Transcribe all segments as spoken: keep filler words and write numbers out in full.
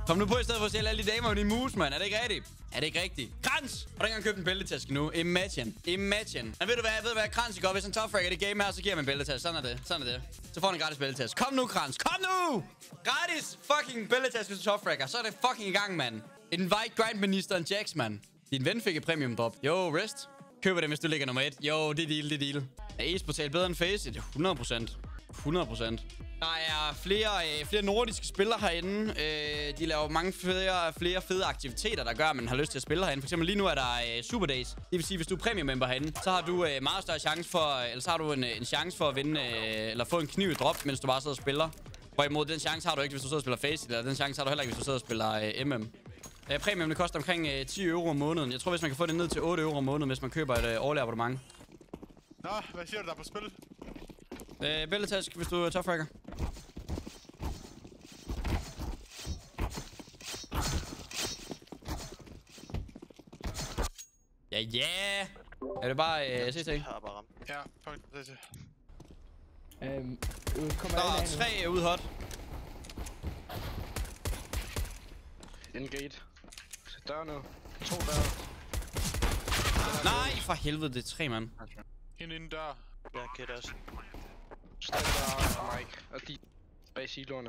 Kom nu på i stedet for at sælge alle de damer med din mus, mand. Er det ikke rigtigt? Er det ikke rigtigt? Krans! Og der kan købe en bæltetaske nu. Imagine. Imagine. Men ved du hvad? Ved du hvad? Krans, ikke? Hvis han topfragger det game her, så giver man en bæltetaske. Sådan er det. Sådan er det. Så får han en gratis bæltetaske. Kom nu, Krans. Kom nu! Gratis fucking bæltetaske, hvis du topfragger. Så er det fucking i gang, mand. Invite grindministeren Jax, mand. Din ven fik et premium drop. Jo, rest. Køber det, hvis du ligger nummer et. Jo, det er deal, det er deal. Er e-sportal bedre end Faceit? hundrede procent. hundrede procent. Der er flere, øh, flere nordiske spillere herinde. Øh, de laver mange flere, flere fede aktiviteter, der gør, at man har lyst til at spille herinde. For eksempel lige nu er der øh, Super Days. Det vil sige, hvis du er premium member herinde, så har du øh, meget større chance for, eller så har du en, en chance for at vinde, øh, eller få en kniv i drop, mens du bare sidder og spiller. Hvorimod den chance har du ikke, hvis du sidder og spiller Faceit, eller den chance har du heller ikke, hvis du sidder og spiller øh, M M. Øh, premium, det koster omkring øh, ti euro om måneden. Jeg tror, hvis man kan få det ned til otte euro om måneden, hvis man køber et øh, årligt abonnement. Nå, hvad siger du der på spil? Øh, bæltetask, hvis du er topfragger. Ja, ja. Yeah. Er det bare øh, C T? Jeg har bare ramt. Ja, fuck C T. Øhm, kommer Der er tre ude hot. En gate. Dør nu. To dør. Nej, for helvede, det er tre, mand. En inden dør. Ja, kæt også. Stærk dør og Mike. Og de bag siloerne.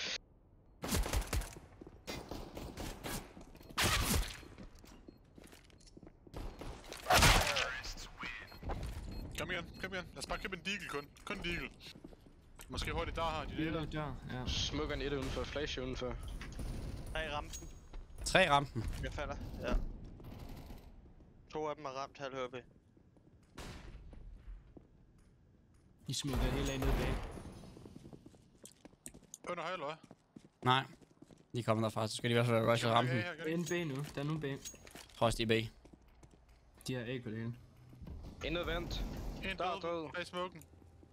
Kom igen, kom igen. Lad os bare købe en deagle kun. Kun en deagle. Måske hurtigt der har de det. der, ja. Smukker en et udenfor. Flash udenfor. Tre rampen. Tre rampen. Jeg falder. Ja. To af dem er ramt halv H P. De smukker helt af ned bag. Under høj, eller hvad? Nej. De er kommet derfra, så skal de i hvert fald rushe rampen. Jeg En B nu. Der er nogen B. tror også, de er B. De har A på det hele. Indet vent. En Der er død. død. Bag smoken.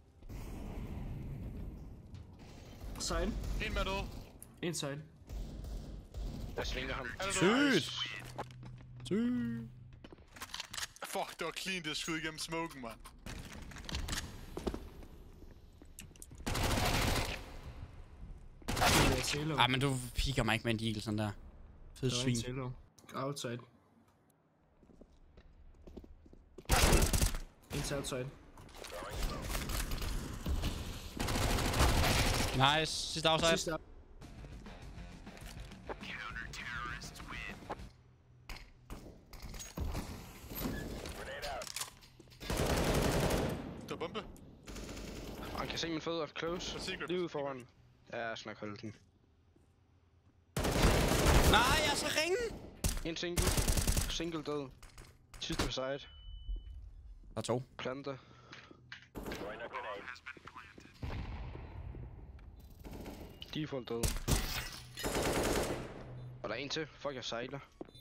Side. En med død. En side. Jeg svinger ham. Er det død? Sygt! Sygt! Fuck, det var clean, det skud igennem smoken, mand. Ej, men du piker mig ikke med en deagle sådan der. Fed svin. Outside. En outside. Nice. Sidste outside. Sidste Det var bombe. Han kan se min fødder close. Secret. Lige ude foran. Ja, jeg skal nok holde den. Nej, jeg er så ringe! En single. Single død. Sidste på side. Der er to. Plante. Default død. Og der er en til. Fuck, jeg sejler.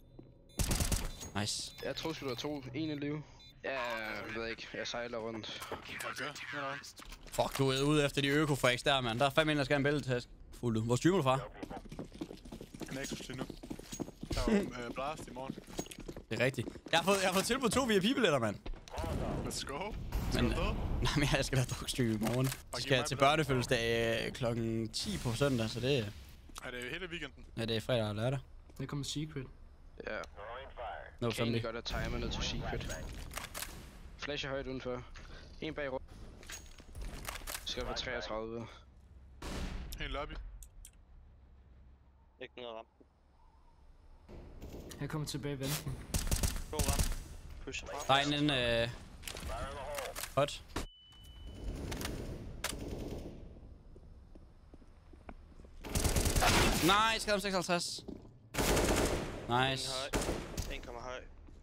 Nice. Jeg tror sgu, der er to. En i liv. Ja, jeg ved ikke. Jeg sejler rundt. Okay, ja, nej. Fuck, du er ude efter de øko-frags der, mand. Der er fandme en, der skal have en bæltetask. Fuldt. Hvor streamer du fra? Nexus lige nu. Der er jo øh, blast i morgen. Det er rigtigt. Jeg har fået, jeg har fået tilbudt to V I P-billetter, mand. Let's go. Men, Men, nej, men jeg skal da drukstream i morgen. Jeg skal til børnefødselsdag øh, klokken ti på søndag, så det er... er det hele weekenden? Ja, det er fredag og lørdag. Der kommer Secret. Ja. No, Kan egentlig godt at timer ned til Secret. Flash er højt udenfor. En bag rum. Skal få treogtredive. En lobby. Ikke noget ramt. Jeg kommer tilbage venten. To ramt. Push frem. Der er en en øh... hot. Nej, skade om seksoghalvtreds. Nice. En høj. En kommer høj.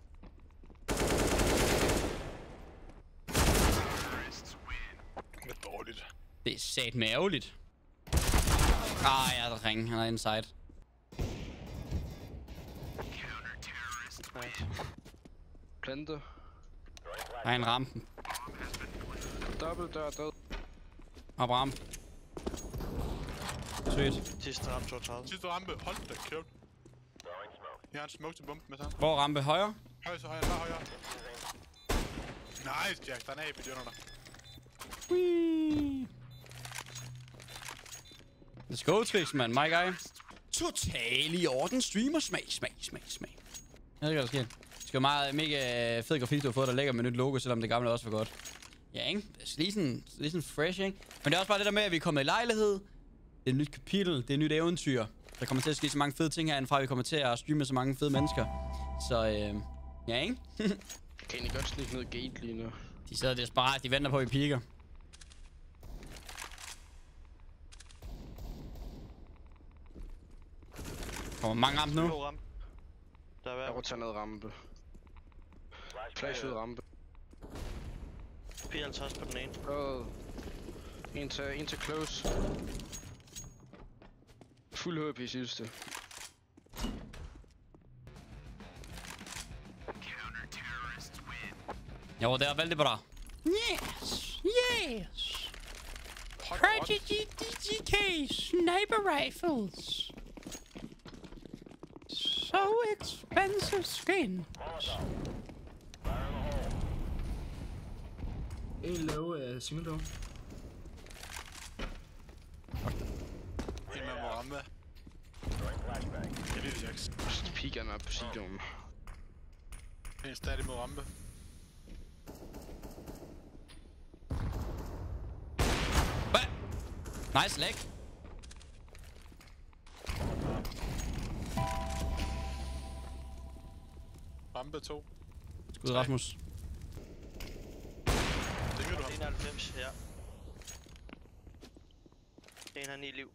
Det er dårligt. Det er sat med ærgerligt. Ah, ja, der ring. Han er inside. Nice. Plante. Der er en rampen. Dobbelt dør død. Op ramp. Sygt. Sidste ramt toogtredive. Sidste rampe. Hold da kæft. Jeg har en smoke til bombe med sig. Hvor rampe? Højre? Højre, så højre, der højre. Nice, Jack. Der er en A P under dig. Whee! Let's go, Trix, man. My guy. Total i orden. Streamer smag, smag, smag, smag. Jeg ved ikke, hvad der sker. Det skal meget mega fed grafik, du har fået, der lægger med nyt logo, selvom det gamle også var godt. Ja, ikke? Det er lige sådan, lige sådan fresh, ikke? Men det er også bare det der med, at vi er kommet i lejlighed. Det er et nyt kapitel, det er et nyt eventyr. Der kommer til at ske så mange fede ting herindefra, vi kommer til at streame med så mange fede mennesker. Så, øh, ja, ikke? Kan egentlig godt snige noget gate lige nu. De sidder desperat, de venter på, at vi piker. Kommer mange rampe nu. To rampe. Der er Jeg hver. roterer ned rampe. Flash ud rampe. fireoghalvtreds på den ene. Og en til, en til close. Fuld H P sidste. Jo, det er vældig bra. Yes, yes. Prodigy D G K sniper rifles. So expensive skin. En low af single door. En med må ramme. Jeg ved det, Jax. Pigerne er på sidum. En stadig mod rampe. Hvad? Nice leg. Rampe to. Skud Rasmus. Det gør du ham. enoghalvfems, ja. En har ni liv.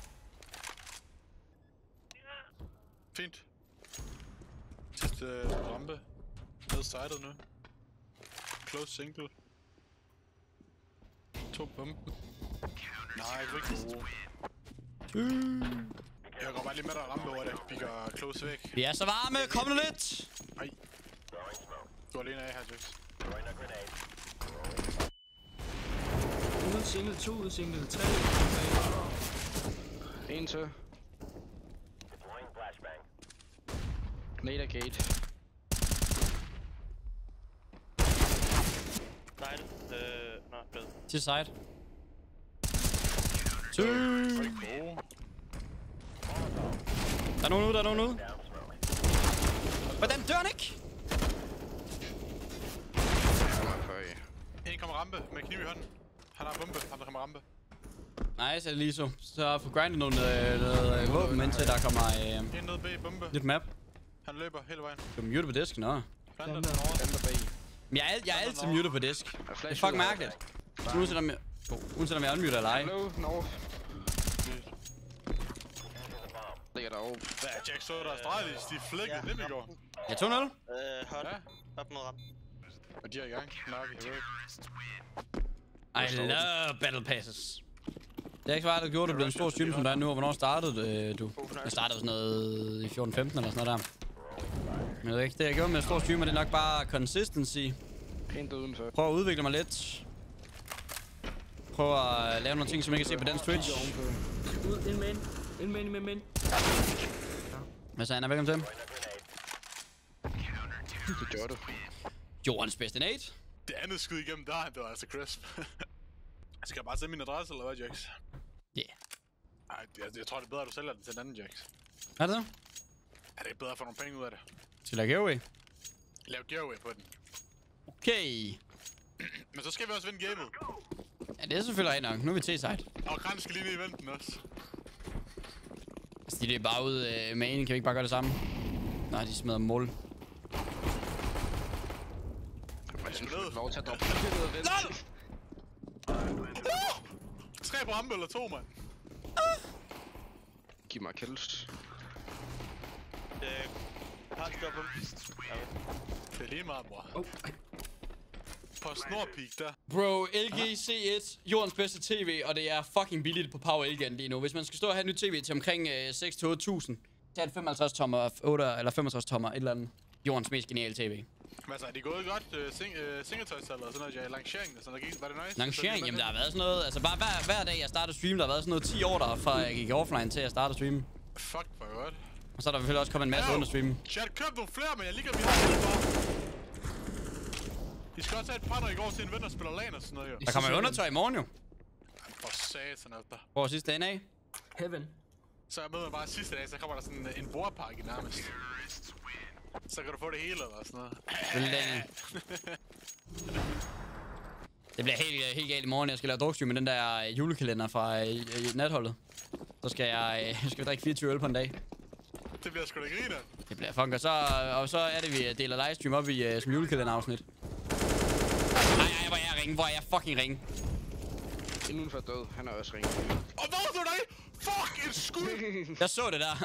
Fint. Sidste øh, rampe. Ned sidet nu. Close single. To bomben. Nej, jeg vil ikke bruge. Jeg går bare lige med dig og rampe over det. Pikker close væk. Vi er så varme. Kom nu lidt. Ej. Du er alene af her, Jax. Ude single, to ude single, tre. En til. Nader gate. Nej, øh, nå, død. Til side. Du ikke bruge. Der er nogen ude, der er nogen ude. Hvordan dør han ikke? En kommer rampe med kniv i hånden. Han har bombe. Han der kommer rampe. Nice, Eliso. Så få grindet nogle øh, noget, øh, våben, indtil der kommer øh, En nede bag bombe. nyt map. Han løber hele vejen. Du er muted på disken, nå. Planter den over. Planter bag. Men jeg er, jeg er altid muted på disk. Det er flash fucking ud. mærkeligt. Så uanset om jeg, oh, uanset om jeg er unmuted eller ej. Hello, north. Ligger derovre. Hvad, Jack så der Astralis, de flækkede Ja. nemt i går. Ja, to nul. Øh, hot. Ja. Op mod rampe. Og de er i gang. Nok i heroic. I love battle passes. Det er ikke svært, at du gjorde, det blev en stor stream, som der er nu. Og hvornår startede øh, du? Jeg startede sådan noget i fjorten femten eller sådan noget der. Men jeg ved ikke, det jeg gjorde med en stor streamer, det er nok bare consistency. Pænt udenfor. Prøv at udvikle mig lidt. Prøv at lave nogle ting, som jeg kan se på den Twitch. Ud, en main. En main, en main, main. Hvad sagde han? Velkommen til. Det gør du. Jordens bedste nate. Det andet skud igennem der, det var altså crisp. Skal jeg bare sende min adresse, eller hvad, Jax? Ja. Ej, jeg, jeg tror, det er bedre, at du sælger den til en anden, Jax. Er det det? Er det ikke bedre at få nogle penge ud af det? Skal jeg lave giveaway? Lav giveaway på den. Okay. Men så skal vi også vinde gamet. Ja, det er selvfølgelig rigtigt nok. Nu er vi T-side. Og Grant skal lige ned i eventen også. Altså, de er bare ud øh, med en. Kan vi ikke bare gøre det samme? Nej, de smider mål. Jeg synes, du ned. får lov til at droppe det ned og vente. Tre på rampe eller to, mand. Giv mig kills. Øh, har du dobbelt? Det er lige meget, bror. Oh, ej. På snorpeak der. Bro, L G C et, jordens bedste tv, og det er fucking billigt på Power L G lige nu. Hvis man skal stå og have et nyt tv til omkring øh, seks til otte tusind, så er det femoghalvtreds tommer, otte eller femogtres tommer, et eller andet. Jordens mest geniale tv. Men altså, er de gået godt uh, sing, uh, singetøjssalget og sådan noget, ja, lanceringen og sådan noget, var det nice? Lancering, jamen der har været sådan noget, altså bare hver, hver dag jeg starter stream, der har været sådan noget ti år der, fra jeg gik offline til jeg starter stream. Fuck, for godt. Og så er der selvfølgelig også kommet en masse under streamen. Chat, køb nogle flere, men jeg ligger, vi har det bare. I skal også have et partner i går til en ven, der spiller LAN og sådan noget, jo. Der kommer jo undertøj i morgen jo. For satan, altså. Hvor sidste dagen af? Heaven. Så jeg møder bare sidste dag, så kommer der sådan en bordpakke nærmest. Så kan du få det hele eller sådan noget. Det bliver helt, helt galt i morgen. Jeg skal lave drukstyr med den der julekalender fra øh, natholdet. Så skal jeg, øh, jeg skal drikke fireogtyve øl på en dag. Det bliver sgu da griner. Det bliver fucking godt. Så, og så er det, vi deler livestream op i uh, som julekalenderafsnit. Ej, ej, hvor er jeg ringe. Hvor er jeg fucking ringe. Inden udenfor død. Han er også ringe. Og hvor er du der? Fuck, et skud! Jeg så det der.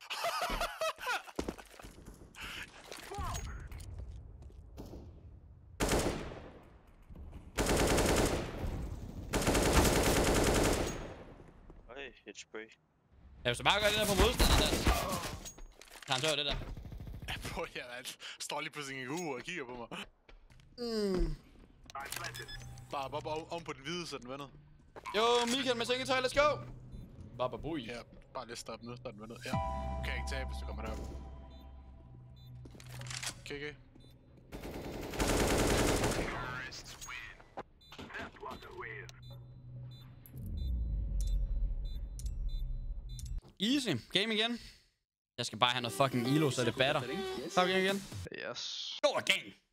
Ej, et spray. Jeg vil så bare gøre det der på modstanderen der. Han så det der. Ja, prøv her, man. Står lige pludselig en uge og kigger på mig. Mm. Bare op oven, oven på den hvide, så den vender. Jo, Michael med sengetøj, let's go! Baba bui. Ja, bare lige stoppe nu, så er den vendet. Ja. Du kan ikke tabe, hvis du kommer derop. Okay, okay. Easy. Game igen. Jeg skal bare have noget fucking elo, så det batter. Tak igen igen. Yes. Go again!